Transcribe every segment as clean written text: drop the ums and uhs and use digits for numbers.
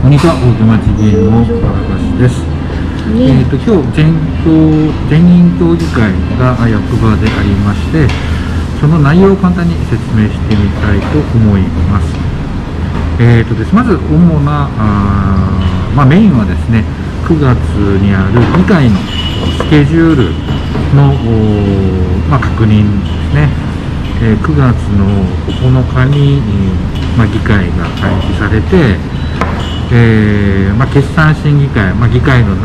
こんにちは、大手町議員の原です。今日全員協議会が役場でありまして、その内容を簡単に説明してみたいと思います。まず主なメインはですね、9月にある議会のスケジュールの、確認ですね。9月の9日に、議会が開始されて、決算審議会、議会の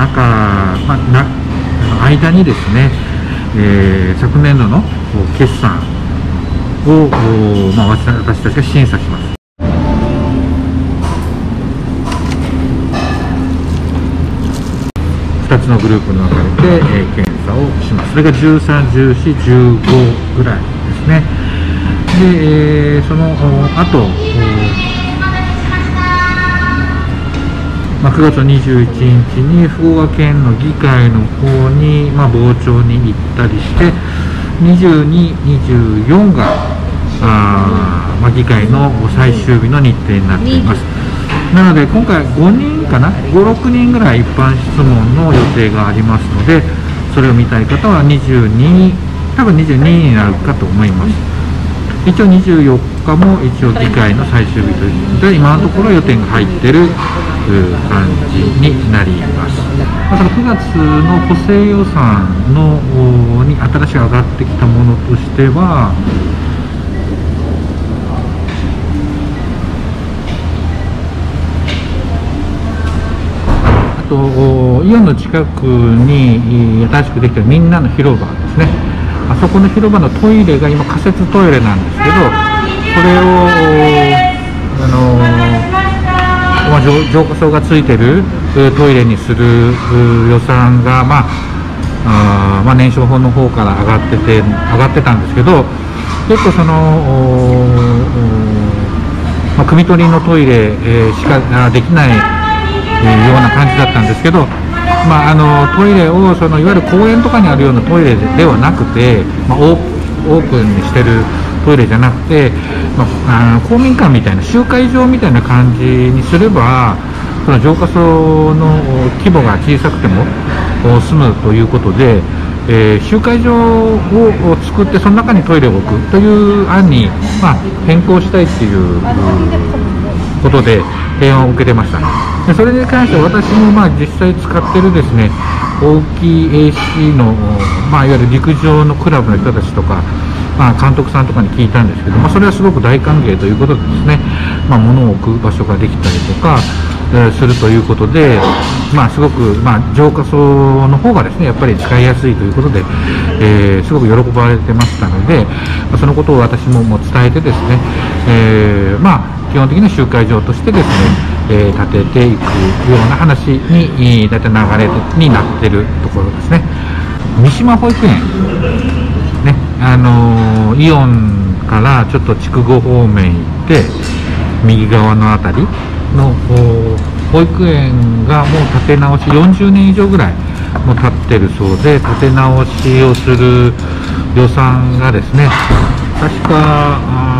間にですね、昨年度の決算を、私たちが審査します。2つのグループに分かれて、検査をします。それが13、14、15ぐらいですね。で、その後、9月21日に福岡県の議会の方に、傍聴に行ったりして、22、24が議会の最終日の日程になっています。なので今回5人かな、5、6人ぐらい一般質問の予定がありますので、それを見たい方は22、多分22になるかと思います。一応24日も一応議会の最終日ということで、今のところ予定が入っている感じになります。その9月の補正予算に新しく上がってきたものとしては、あとイオンの近くに新しくできたみんなの広場ですね。あそこの広場のトイレが今仮設トイレなんですけど、これを浄化槽がついてるトイレにする予算が年少法の方から上がってたんですけど、結構その汲み取りのトイレしかできないような感じだったんですけど、トイレをいわゆる公園とかにあるようなトイレではなくて、オープンにしてるトイレじゃなくて、公民館みたいな集会場みたいな感じにすれば、その浄化槽の規模が小さくても済むということで、集会場を作ってその中にトイレを置くという案に、変更したいっていうことで提案を受けてました。でそれに関して私も実際使ってるですね、大きい AC の、いわゆる陸上のクラブの人たちとか、監督さんとかに聞いたんですけど、それはすごく大歓迎ということでですね、物を置く場所ができたりとか、するということで、すごく、浄化槽の方がですね、やっぱり使いやすいということで、すごく喜ばれてましたので、そのことを私も伝えてですね、基本的な集会場としてですね、建てていくような話に大体流れになっているところですね。三島保育園ね、イオンからちょっと筑後方面行って右側の辺りの保育園がもう建て直し40年以上ぐらいもう経ってるそうで、建て直しをする予算がですね、確か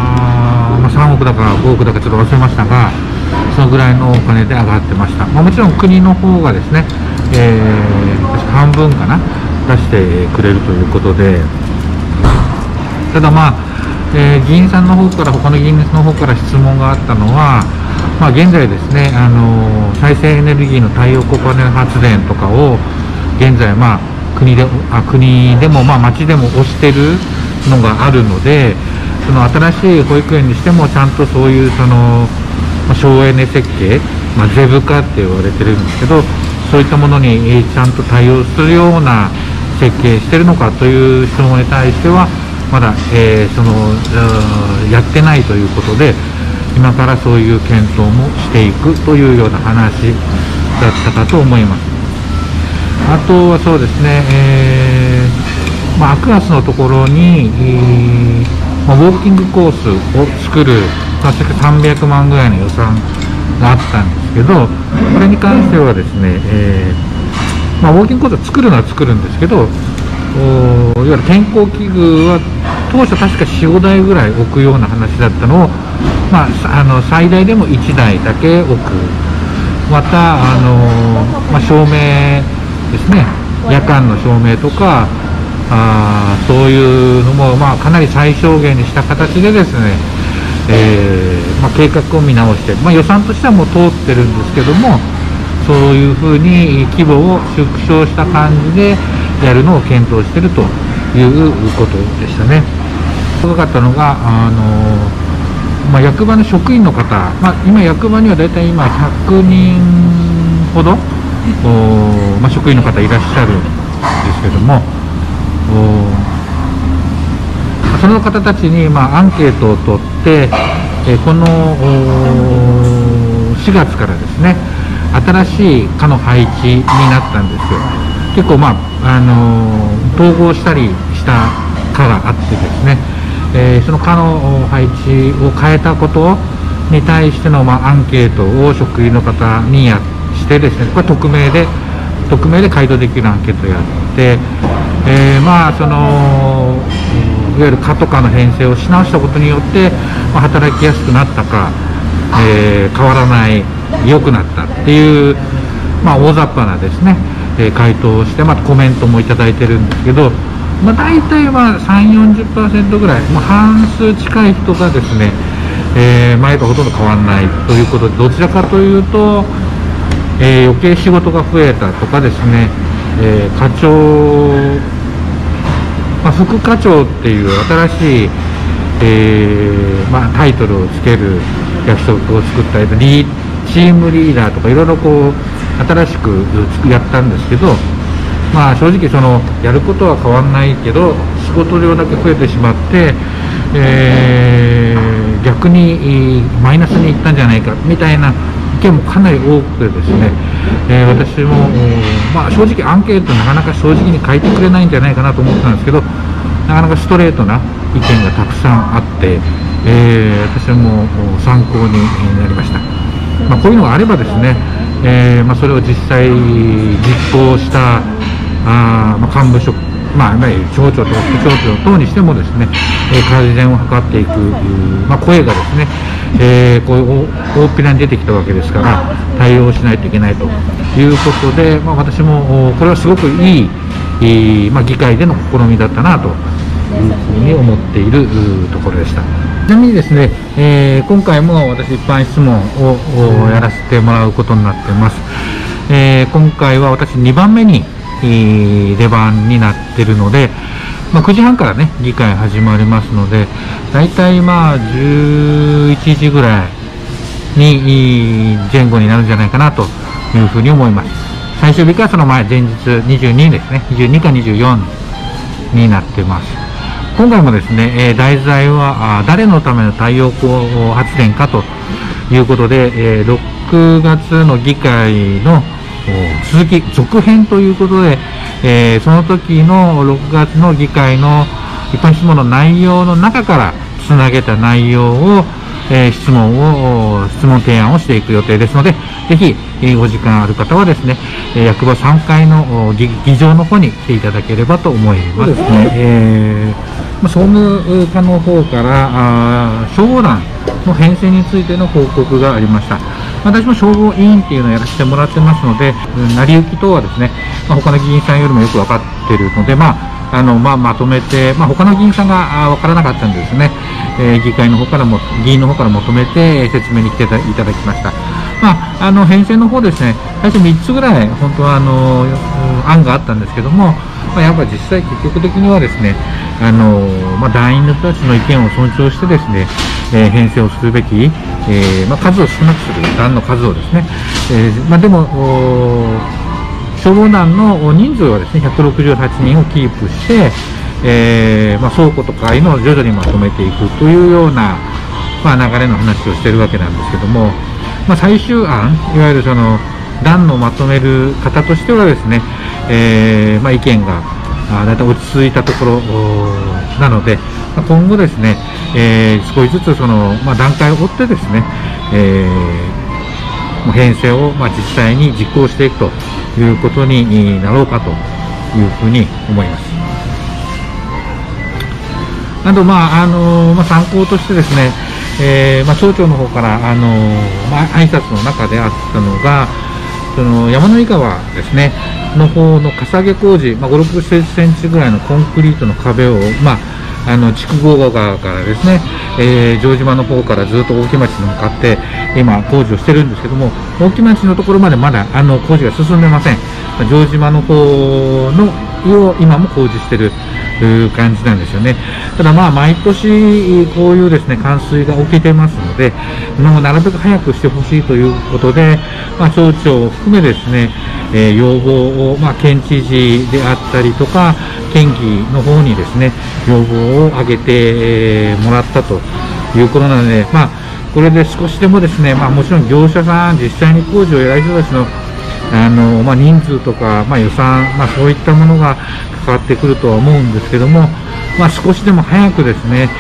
3億だか5億だかちょっと忘れましたが、そのぐらいのお金で上がってました。もちろん国の方がですね、確か半分かな出してくれるということで、ただ議員さんの方から、他の議員の方から質問があったのは、現在ですね、再生エネルギーの太陽光パネル発電とかを現在国でも町でも推してるのがあるので、その新しい保育園にしてもちゃんとそういう省エネ設計、ゼブ化って言われてるんですけど、そういったものにちゃんと対応するような設計してるのかという質問に対してはまだ、やってないということで、今からそういう検討もしていくというような話だったかと思います。あとはそうですね、9月のところに、ウォーキングコースを作る、確か300万ぐらいの予算があったんですけど、これに関してはですね、ウォーキングコースを作るのは作るんですけど、いわゆる健康器具は当初確か4、5台ぐらい置くような話だったのを、最大でも1台だけ置くまた照明ですね、夜間の照明とかそういうのも、かなり最小限にした形でですね、計画を見直して、予算としてはもう通ってるんですけども、そういうふうに規模を縮小した感じでやるのを検討しているということでしたね。すごかったのが役場の職員の方、今役場にはだいたい今100人ほど、職員の方いらっしゃるんですけども、その方たちにアンケートを取って、この4月からですね、新しい課の配置になったんですよ。結構統合したりした課があってですね、その課の配置を変えたことに対してのアンケートを職員の方にしてですね、これ匿名で回答できるアンケートをやって、いわゆる課とかの編成をし直したことによって、働きやすくなったか、変わらない、良くなったっていう、大雑把なですね、回答をして、コメントもいただいてるんですけど、大体3、40% ぐらい、半数近い人がですね、前とほとんど変わらないということで、どちらかというと、余計仕事が増えたとかですね、課長、副課長っていう新しい、タイトルをつける役職を作ったり、チームリーダーとかいろいろ新しくやったんですけど、正直やることは変わらないけど仕事量だけ増えてしまって、逆にマイナスにいったんじゃないかみたいな意見もかなり多くてですね、私も、正直アンケートなかなか正直に書いてくれないんじゃないかなと思ってたんですけど、なかなかストレートな意見がたくさんあって、私も参考になりました。こういうのがあればですね、それを実際実行した幹部職、町長とか副町長等にしてもですね、改善を図っていく、声がですね、こういう大っぴらに出てきたわけですから対応しないといけないということで、私もこれはすごくいい、議会での試みだったなというふうに思っているところでした。ちなみにですね、今回も私一般質問をやらせてもらうことになっています。今回は私2番目に出番になっているので、9時半からね議会始まりますので、だいたい11時ぐらいに前後になるんじゃないかなというふうに思います。最終日からその前日22ですね、22か24になってます。今回もですね、題材は誰のための太陽光発電かということで、6月の議会の続編ということで、その時の6月の議会の一般質問の内容の中からつなげた内容を、質問提案をしていく予定ですので、ぜひ、お時間ある方はですね、役場3階の議場の方に来ていただければと思います。総務課の方から消防団の編成についての報告がありました。私も消防委員っていうのをやらせてもらってますので、成り行き等はですね、他の議員さんよりもよく分かっているので、まとめて、他の議員さんが分からなかったんでですね、議員の方から求めて説明に来ていただきました。編成の方ですね、最初3つぐらい本当は案があったんですけども、やっぱり実際結局的にはですね、団員の人たちの意見を尊重してですね、編成をするべき、数を少なくする団の数をですね、でも消防団の人数はですね168人をキープして、倉庫とかいうのを徐々にまとめていくというような、流れの話をしているわけなんですけども、最終案、いわゆるその団のまとめる方としてはですね、意見がだいたい落ち着いたところなので、今後ですね、少しずつその、段階を追ってですね、編成を実際に実行していくということになろうかというふうに思います。あと参考としてですね、町長の方から挨拶の中であったのが、 その山の井川ですねの方のかさ上げ工事、5、60センチぐらいのコンクリートの壁を、筑後川からですね、城島の方からずっと大木町に向かって今工事をしてるんですけども、大木町のところまでまだ工事が進んでません。城島の方のを今も工事してる感じなんですよね。ただ毎年こういうですね冠水が起きてますので、なるべく早くしてほしいということで、町長を含めですね、要望を、県知事であったりとか県議の方にですね要望を上げて、もらったということなので、これで少しでもですね、もちろん業者さん実際に工事をやる人たちの人数とか、予算、そういったものが関わってくるとは思うんですけども、少しでも早くですね、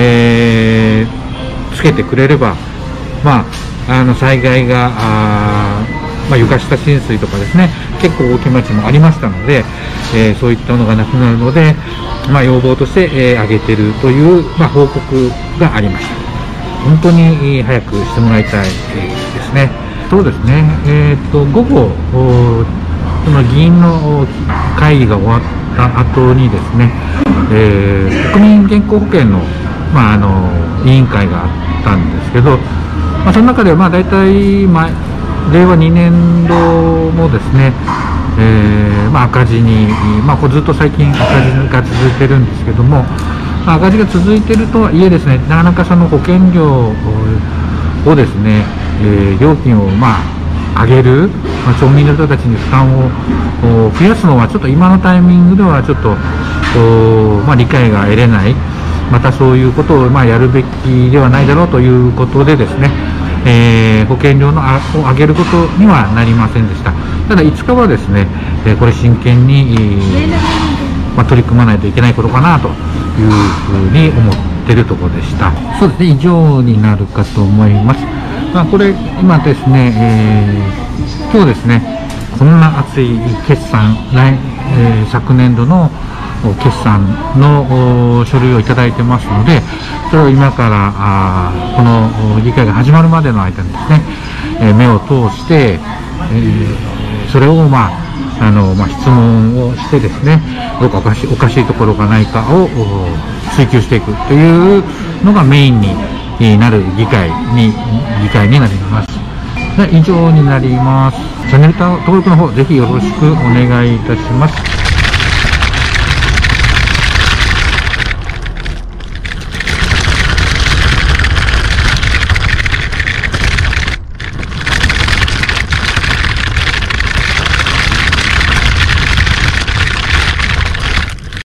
つけてくれれば、災害が床下浸水とかですね、結構大きな町もありましたので、そういったのがなくなるので、要望として、挙げているという、報告がありました。本当に早くしてもらいたいですね。そうですね、午後、その議員の会議が終わった後にですね、国民健康保険の、委員会があったんですけど、その中で大体、令和2年度もですね、赤字に、これずっと最近赤字が続いてるんですけども、赤字が続いているとはいえですね、なかなかその保険料をですね、料金を上げる、町民の人たちに負担を増やすのはちょっと今のタイミングではちょっと理解が得れない、またそういうことをやるべきではないだろうということでですね、保険料を上げることにはなりませんでした。ただいつかはですね、これ真剣に、取り組まないといけないことかなというふうに思っているところでした。そうですね、以上になるかと思います。これ今ですね、今日ですね、こんな熱い決算、昨年度の決算の書類をいただいてますので、それを今からこの議会が始まるまでの間にですね、目を通して、それを質問をしてですね、どうかおかしいところがないかを追求していくというのがメインになる議会になります。以上になります。チャンネル登録の方ぜひよろしくお願いいたします。